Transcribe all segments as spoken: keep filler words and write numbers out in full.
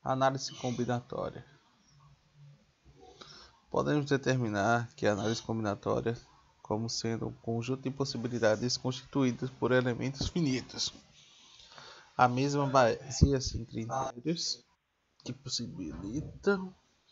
Análise combinatória. Podemos determinar que a análise combinatória como sendo um conjunto de possibilidades constituídas por elementos finitos. A mesma baseia-se em critérios que possibilitam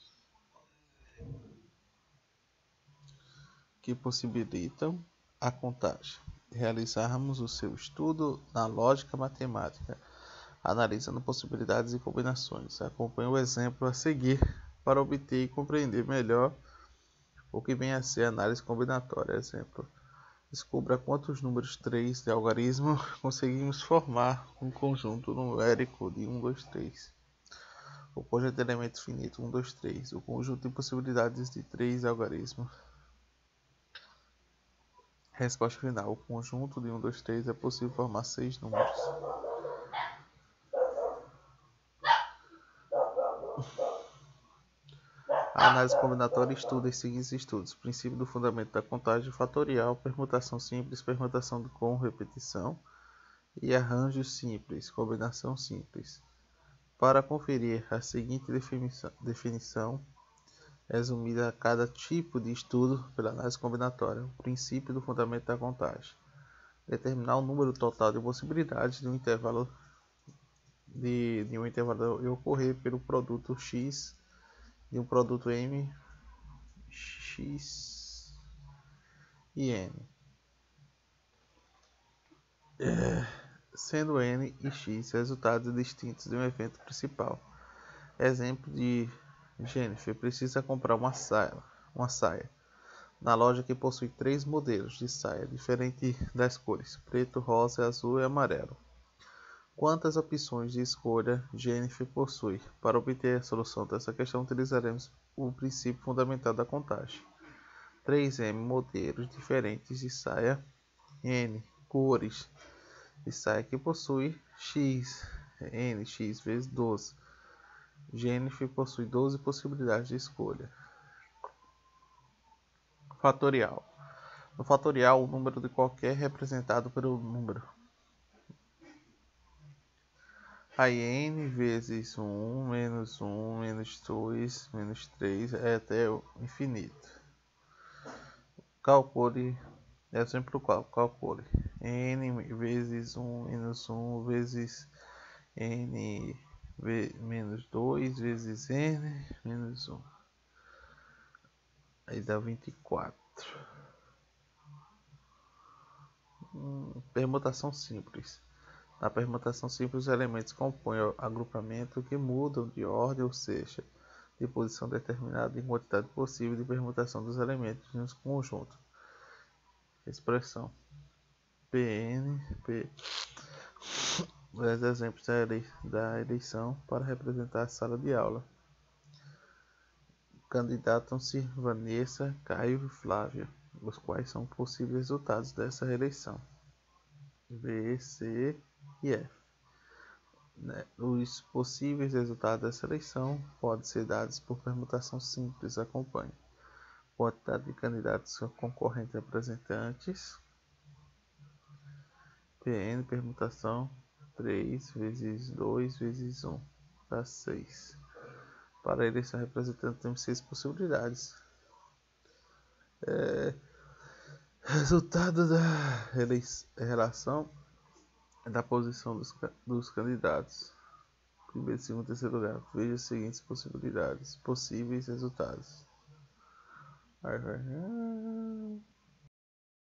que possibilitam a contagem. Realizarmos o seu estudo na lógica matemática, analisando possibilidades e combinações. Acompanhe o exemplo a seguir para obter e compreender melhor o que vem a ser análise combinatória. Exemplo: descubra quantos números três de algarismo conseguimos formar um conjunto numérico de um, dois, três. O conjunto de elementos finito um, dois, três. O conjunto de possibilidades de três algarismos. Resposta final: o conjunto de um, dois, três é possível formar seis números. A análise combinatória estuda os seguintes estudos: princípio do fundamento da contagem fatorial, permutação simples, permutação com repetição e arranjo simples, combinação simples. Para conferir a seguinte definição, resumida a cada tipo de estudo pela análise combinatória: o princípio do fundamento da contagem. Determinar o número total de possibilidades de um intervalo de, de um intervalo ocorrer pelo produto x de um produto m, x e n, é, sendo n e x resultados distintos de um evento principal. Exemplo de Jennifer precisa comprar uma saia, uma saia. Na loja que possui três modelos de saia diferentes das cores preto, rosa, azul e amarelo. Quantas opções de escolha Jennifer possui? Para obter a solução dessa questão, utilizaremos o princípio fundamental da contagem. três M modelos diferentes de saia, N cores de saia que possui X, N, X vezes doze. Jennifer possui doze possibilidades de escolha. Fatorial. No fatorial, o número de qualquer é representado pelo número aí n vezes um, menos um, menos dois, menos três, é até o infinito. Calcule, exemplo qual? Calcule n vezes um menos um vezes n menos dois vezes n menos um. Aí dá vinte e quatro. Hum, permutação simples. Na permutação simples, os elementos compõem agrupamento que mudam de ordem, ou seja, de posição determinada em quantidade possível de permutação dos elementos em um conjunto. Expressão Pn, P. Dois exemplos da eleição para representar a sala de aula. Candidatam-se Vanessa, Caio e Flávia, os quais são possíveis resultados dessa reeleição. B, C e F. Os possíveis resultados dessa eleição podem ser dados por permutação simples. Acompanhe: quantidade de candidatos concorrentes representantes. Pn permutação três vezes dois vezes um dá seis. Para a eleição representante temos seis possibilidades. É, resultado da relação da posição dos, dos candidatos. Primeiro, segundo, terceiro lugar. Veja as seguintes possibilidades. Possíveis resultados.